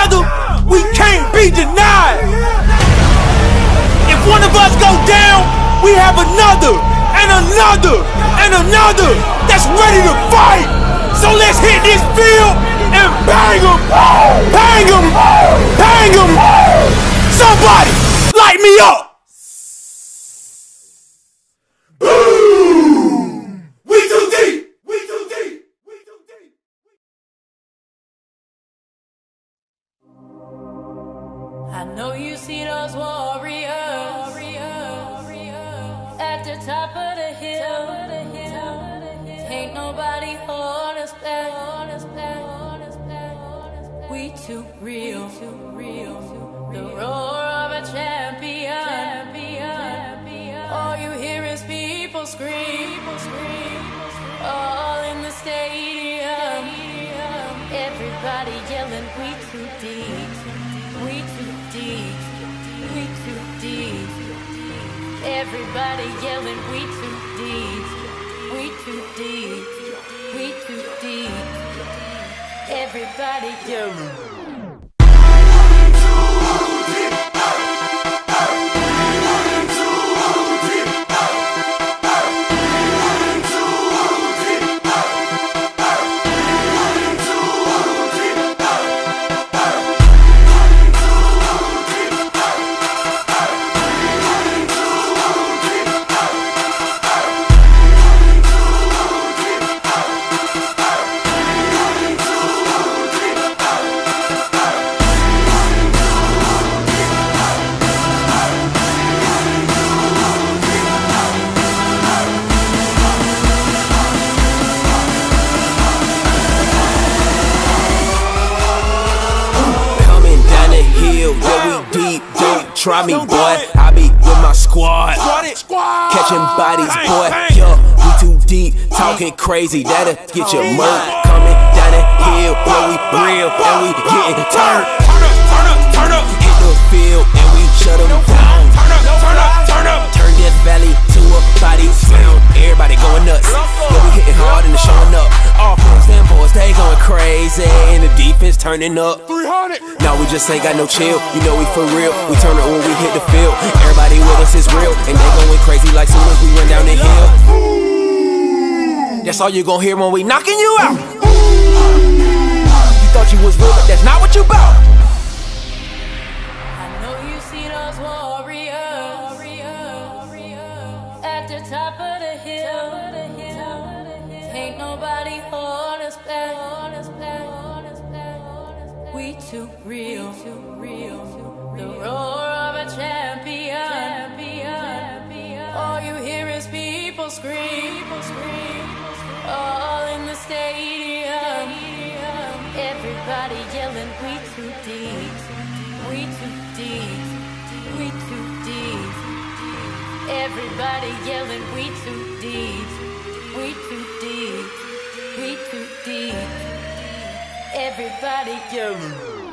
together, we can't be denied. If one of us go down, we have another, and another, and another that's ready to fight. So let's hit this field and bang 'em, bang 'em, bang 'em. Somebody light me up. Boom! We too deep. We too deep. We too deep. I know you see those warriors at the top of the hill. Ain't nobody hold us back. We too real. The roar of a champion. All you hear is people scream. All in the stadium. Everybody yelling, we too deep. We too deep. We too deep. Everybody yelling, we too deep. We too deep. We too deep. Everybody yelling. Try me, boy. I be with my squad, catching bodies, boy. Yo, we too deep, talking crazy, that'll get your murk. Coming down the hill, where we real and we getting turned. Turn up, hit the field and we shut them down. Turn up, turn this valley to a body sound. Everybody going nuts, yeah, we hitting hard and it's showing up. Offense, them boys, they going crazy, and the defense turning up. 300. No, we just ain't got no chill. You know we for real. We turn up when we hit the field. Everybody with us is real, and they going crazy like soon as we run down the hill. That's all you gon' hear when we knocking you out. You thought you was real, but that's not what you bout. I know you see those warriors at the top of the hill. Ain't nobody hold us back. We too real. The roar of a champion. All you hear is people scream. All in the stadium. Everybody yelling, we too deep. We too deep. We too deep. Everybody yelling, we too deep. We too deep. We too deep. Everybody yelling.